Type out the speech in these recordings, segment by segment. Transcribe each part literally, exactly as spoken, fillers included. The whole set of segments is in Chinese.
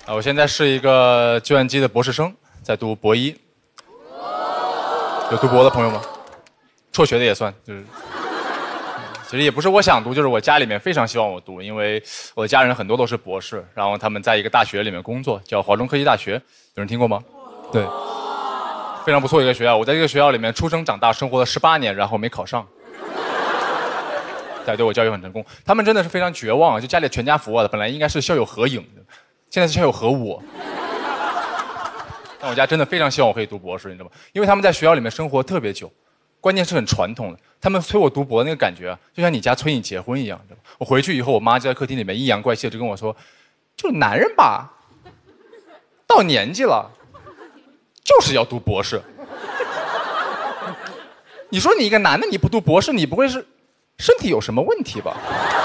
啊，我现在是一个计算机的博士生，在读博一。有读博的朋友吗？辍学的也算，就是。其实也不是我想读，就是我家里面非常希望我读，因为我的家人很多都是博士，然后他们在一个大学里面工作，叫华中科技大学，有人听过吗？对，非常不错一个学校。我在这个学校里面出生长大，生活了十八年，然后没考上。大家对我教育很成功，他们真的是非常绝望啊！就家里全家福啊，本来应该是校友合影的，现在是校友合我。但我家真的非常希望我可以读博士，你知道吗？因为他们在学校里面生活特别久，关键是很传统的。他们催我读博那个感觉啊，就像你家催你结婚一样，知道吗？我回去以后，我妈就在客厅里面阴阳怪气的就跟我说：“就男人吧，到年纪了，就是要读博士。你说你一个男的你不读博士，你不会是身体有什么问题吧？”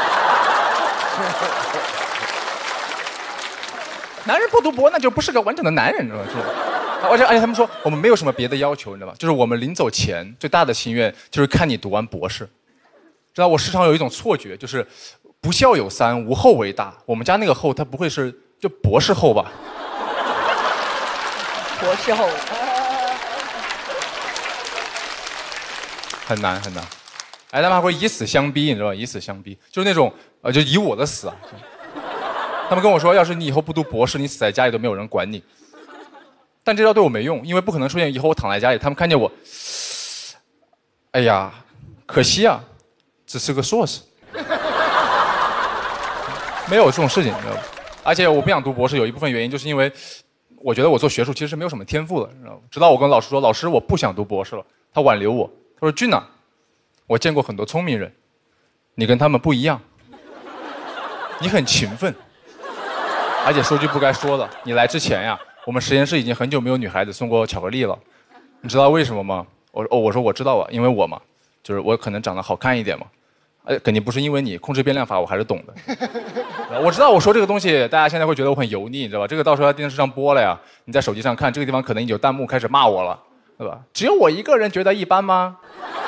男人不读博，那就不是个完整的男人，你知道吗？而且而且他们说我们没有什么别的要求，你知道吗？就是我们临走前最大的心愿就是看你读完博士。知道我时常有一种错觉，就是不孝有三，无后为大。我们家那个后，他不会是就博士后吧？ 博士后。 很难很难。哎，他们还会以死相逼，你知道吗？以死相逼，就是那种呃，就以我的死啊。他们跟我说，要是你以后不读博士，你死在家里都没有人管你。但这招对我没用，因为不可能出现以后我躺在家里，他们看见我，哎呀，可惜啊，只是个硕士，没有这种事情，你知道吗？而且我不想读博士，有一部分原因就是因为我觉得我做学术其实是没有什么天赋的，你知道吗？直到我跟老师说，老师我不想读博士了，他挽留我，他说俊呐，我见过很多聪明人，你跟他们不一样，你很勤奋，而且说句不该说的，你来之前呀。我们实验室已经很久没有女孩子送过巧克力了，你知道为什么吗？我哦，我说我知道啊，因为我嘛，就是我可能长得好看一点嘛，呃，肯定不是因为你控制变量法，我还是懂的。我知道我说这个东西，大家现在会觉得我很油腻，你知道吧？这个到时候在电视上播了呀，你在手机上看，这个地方可能有弹幕开始骂我了，对吧？只有我一个人觉得一般吗？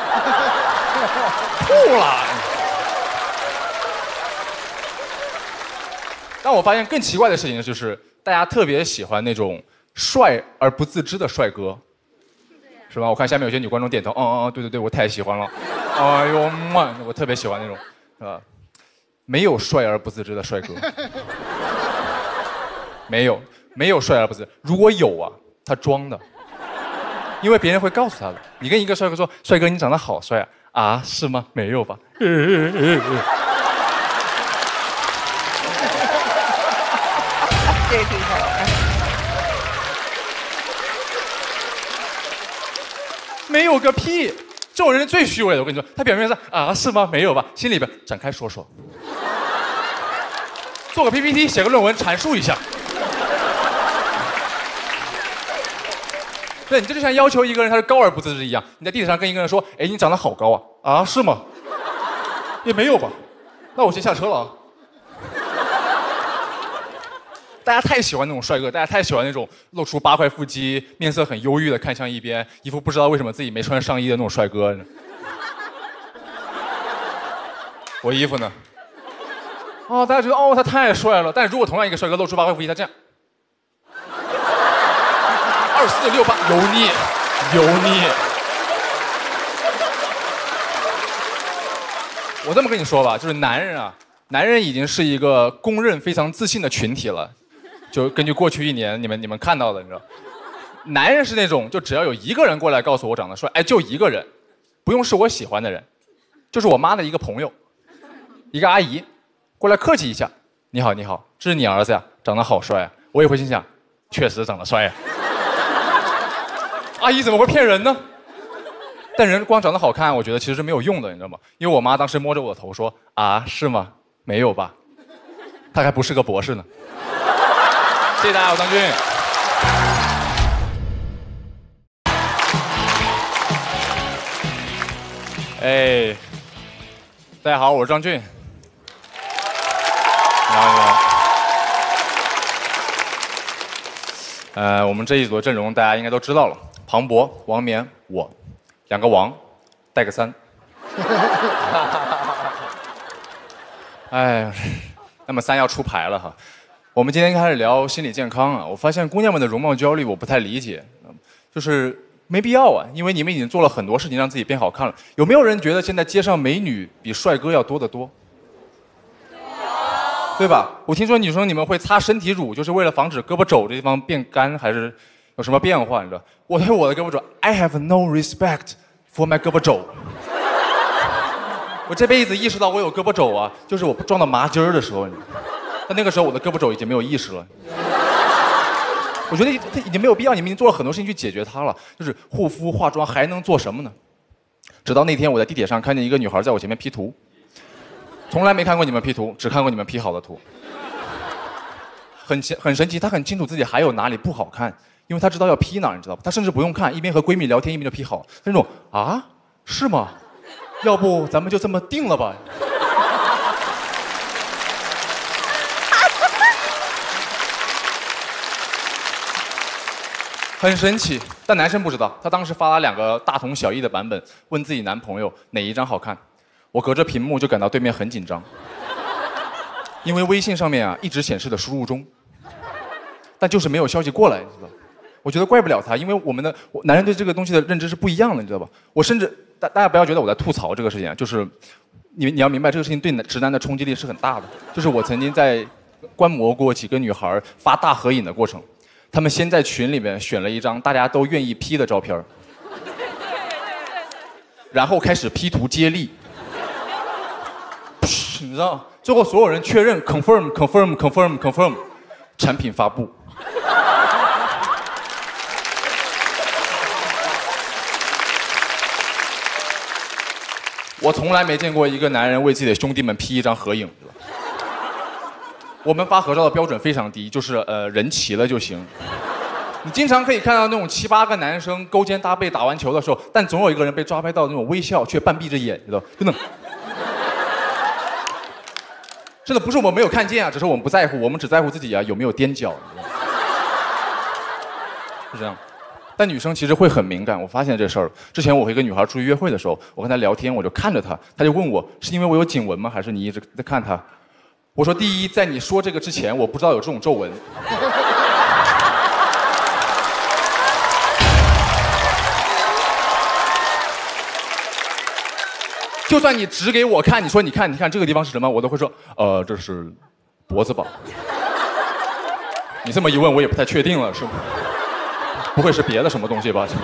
吐了。但我发现更奇怪的事情就是。大家特别喜欢那种帅而不自知的帅哥，是吧？我看下面有些女观众点头，嗯嗯嗯，对对对，我太喜欢了，哎呦妈，我特别喜欢那种，是吧？没有帅而不自知的帅哥，没有，没有帅而不自知。如果有啊，他装的，因为别人会告诉他的。你跟一个帅哥说，帅哥你长得好帅啊，啊是吗？没有吧？ 这个挺好玩。 没有个屁！这种人是最虚伪的。我跟你说，他表面上啊是吗？没有吧？心里边展开说说，做个 P P T， 写个论文，阐述一下。对，你这就像要求一个人他是高而不自知一样。你在地铁上跟一个人说，哎，你长得好高啊！啊，是吗？也没有吧？那我先下车了啊。大家太喜欢那种帅哥，大家太喜欢那种露出八块腹肌、面色很忧郁的看向一边，一副不知道为什么自己没穿上衣的那种帅哥。我衣服呢？哦，大家觉得哦他太帅了，但是如果同样一个帅哥露出八块腹肌，他这样，二四六八，油腻，油腻。我这么跟你说吧，就是男人啊，男人已经是一个公认非常自信的群体了。就根据过去一年你们你们看到的，你知道，男人是那种就只要有一个人过来告诉我长得帅，哎，就一个人，不用是我喜欢的人，就是我妈的一个朋友，一个阿姨，过来客气一下，你好你好，这是你儿子呀，长得好帅啊，我也会心想，确实长得帅呀。阿姨怎么会骗人呢？但人光长得好看，我觉得其实是没有用的，你知道吗？因为我妈当时摸着我的头说，啊，是吗？没有吧？他还不是个博士呢。谢谢大家，我张俊。哎，大家好，我是张俊。你好，你好。呃，我们这一组的阵容大家应该都知道了，庞博、王冕，我，两个王，带个三。哎，那么三要出牌了哈。 我们今天开始聊心理健康啊，我发现姑娘们的容貌焦虑我不太理解，就是没必要啊，因为你们已经做了很多事情让自己变好看了。有没有人觉得现在街上美女比帅哥要多得多？对吧？我听说女生你们会擦身体乳，就是为了防止胳膊肘这地方变干，还是有什么变化？你知道？我对我的胳膊肘 ，I have no respect for my 胳膊肘。我这辈子意识到我有胳膊肘啊，就是我撞到麻筋儿的时候，你知道。但那个时候我的胳膊肘已经没有意识了。我觉得它已经没有必要，你们已经做了很多事情去解决它了。就是护肤、化妆还能做什么呢？直到那天我在地铁上看见一个女孩在我前面 P 图，从来没看过你们 P 图，只看过你们 P 好的图。很很神奇，她很清楚自己还有哪里不好看，因为她知道要 P 哪儿，你知道吧？她甚至不用看，一边和闺蜜聊天一边就 P 好。那种啊，是吗？要不咱们就这么定了吧？很神奇，但男生不知道。他当时发了两个大同小异的版本，问自己男朋友哪一张好看。我隔着屏幕就感到对面很紧张，因为微信上面啊一直显示的输入中，但就是没有消息过来，你知道？我觉得怪不了他，因为我们的男人对这个东西的认知是不一样的，你知道吧？我甚至大大家不要觉得我在吐槽这个事情啊，就是你你要明白这个事情对直男的冲击力是很大的。就是我曾经在观摩过几个女孩发大合影的过程。他们先在群里面选了一张大家都愿意 P 的照片，然后开始 P 图接力，你知道，最后所有人确认 confirm confirm confirm confirm， 产品发布。我从来没见过一个男人为自己的兄弟们 P 一张合影。我们发合照的标准非常低，就是呃人齐了就行。你经常可以看到那种七八个男生勾肩搭背打完球的时候，但总有一个人被抓拍到那种微笑却半闭着眼，知道？真的，真的不是我们没有看见啊，只是我们不在乎，我们只在乎自己啊有没有踮脚，是这样。但女生其实会很敏感，我发现这事儿。之前我和一个女孩出去约会的时候，我跟她聊天，我就看着她，她就问我是因为我有颈纹吗，还是你一直在看她？我说第一，在你说这个之前，我不知道有这种皱纹。就算你指给我看，你说你看，你看这个地方是什么，我都会说，呃，这是脖子吧。你这么一问，我也不太确定了，是吗？不会是别的什么东西吧？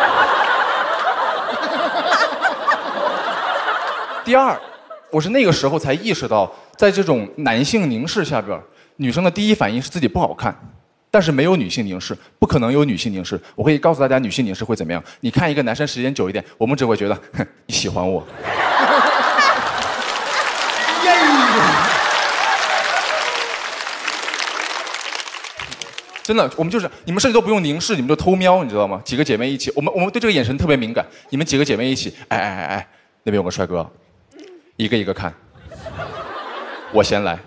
第二，我是那个时候才意识到。在这种男性凝视下边，女生的第一反应是自己不好看，但是没有女性凝视，不可能有女性凝视。我可以告诉大家，女性凝视会怎么样？你看一个男生时间久一点，我们只会觉得，哼，你喜欢我。真的，我们就是你们甚至都不用凝视，你们就偷瞄，你知道吗？几个姐妹一起，我们我们对这个眼神特别敏感。你们几个姐妹一起，哎哎哎哎，那边有个帅哥，一个一个看。我先来。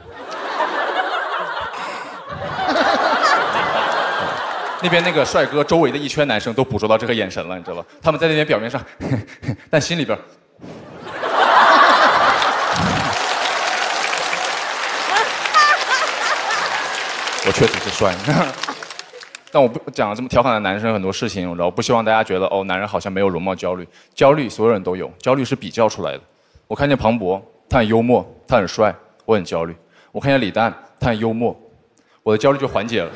那边那个帅哥周围的一圈男生都捕捉到这个眼神了，你知道吧？他们在那边表面上，但心里边，我确实是帅。但我不讲这么调侃的男生很多事情，然后不希望大家觉得哦，男人好像没有容貌焦虑，焦虑所有人都有，焦虑是比较出来的。我看见庞博，他很幽默，他很帅。我很焦虑，我看见李诞，他很幽默，我的焦虑就缓解了。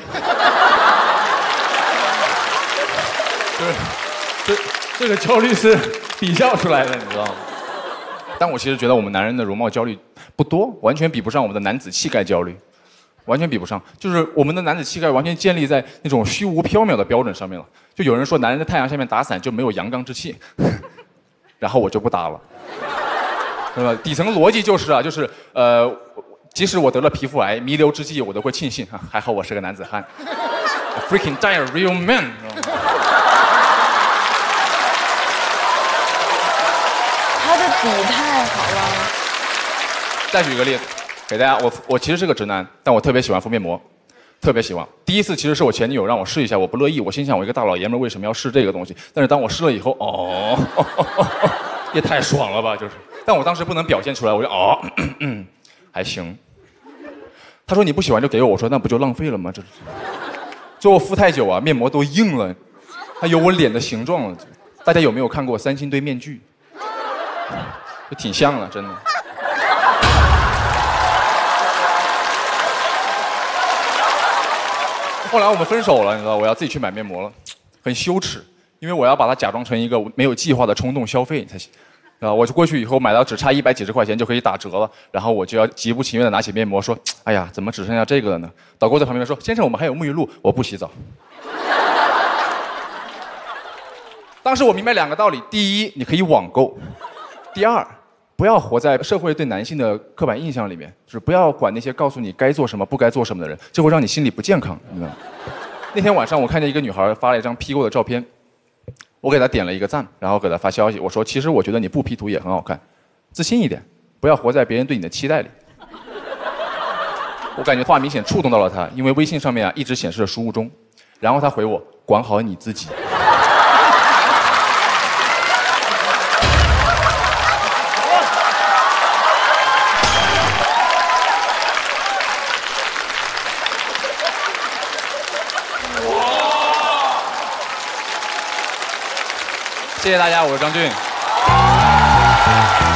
就是这这个焦虑是比较出来的，你知道吗？但我其实觉得我们男人的容貌焦虑不多，完全比不上我们的男子气概焦虑，完全比不上。就是我们的男子气概完全建立在那种虚无缥缈的标准上面了。就有人说男人在太阳下面打伞就没有阳刚之气，然后我就不打了。对吧？底层逻辑就是啊，就是呃，即使我得了皮肤癌，弥留之际我都会庆幸，啊、还好我是个男子汉 ，freaking die a real man。 他的底太好了。 再举一个例子，给大家，我我其实是个直男，但我特别喜欢敷面膜，特别喜欢。第一次其实是我前女友让我试一下，我不乐意，我心想我一个大老爷们为什么要试这个东西？但是当我试了以后，哦，哦哦哦哦也太爽了吧，就是。但我当时不能表现出来，我就哦，咳咳还行。 他说你不喜欢就给我，我说那不就浪费了吗？这是，最后敷太久啊，面膜都硬了，还有我脸的形状了。大家有没有看过三星堆面具？就挺像的，真的。后来我们分手了，你知道，我要自己去买面膜了，很羞耻，因为我要把它假装成一个没有计划的冲动消费才行。啊，我就过去以后买到只差一百几十块钱就可以打折了，然后我就要极不情愿的拿起面膜说：“哎呀，怎么只剩下这个了呢？”导购在旁边说：“先生，我们还有沐浴露，我不洗澡。”当时我明白两个道理：第一，你可以网购；第二，不要活在社会对男性的刻板印象里面，就是不要管那些告诉你该做什么、不该做什么的人，这会让你心里不健康，你知道吗？那天晚上我看见一个女孩发了一张 P 过的照片。我给他点了一个赞，然后给他发消息，我说：“其实我觉得你不 P 图也很好看，自信一点，不要活在别人对你的期待里。”我感觉话明显触动到了他，因为微信上面啊一直显示着输入中，然后他回我：“管好你自己。”谢谢大家，我是张俊。